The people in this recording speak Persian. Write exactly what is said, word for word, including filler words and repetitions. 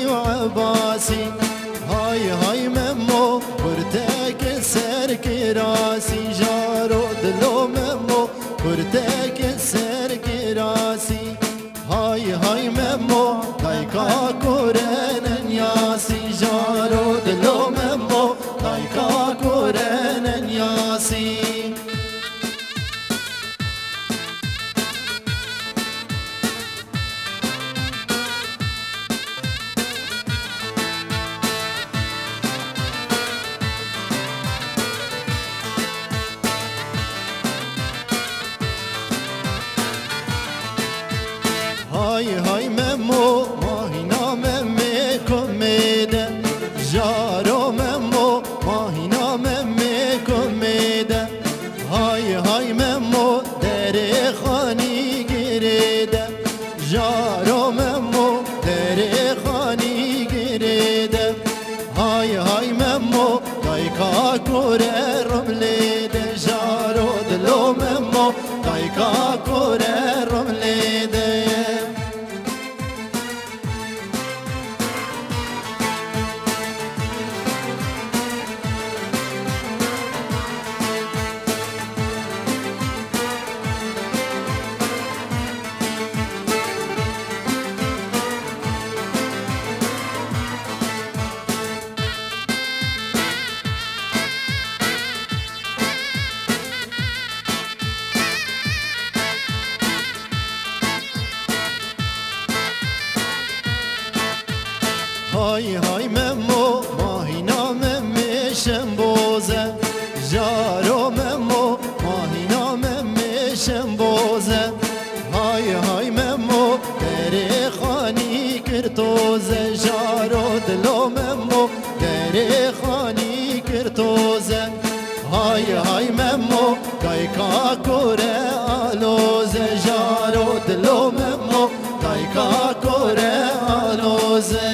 و عباسی های های ممو پرتک سر کراسی جارو دلو ممو پرتک سر کراسی های های ممو دایکا کورن یاسی جارو دلو ممو دایکا کورن یاسی های های ممو ماهینا ممی کمیده جارو ممو ماهینا ممی کمیده های های ممو در خانی گریده جارو ممو در خانی گریده های های ممو دایکا کوره رملیده جارو دلو ممو دایکا کوره رملیده های های ممو ماهینا ممی شنبوزه جارو ممو ماهینا ممی شنبوزه های های ممو در خانی کرتوزه جارو دلو ممو در خانی کرتوزه های های ممو دایکا کوره آلوزه جارو دلو ممو دایکا کوره آلوزه